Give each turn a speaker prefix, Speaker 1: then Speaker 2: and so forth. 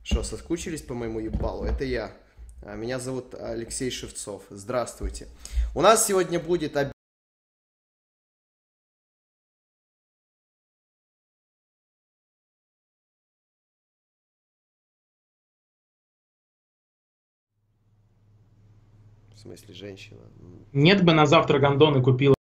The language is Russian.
Speaker 1: Что, соскучились по моему ебалу? Это я. Меня зовут Алексей Шевцов. Здравствуйте. У нас сегодня будет В смысле, женщина?
Speaker 2: Нет бы на завтра гондоны купила.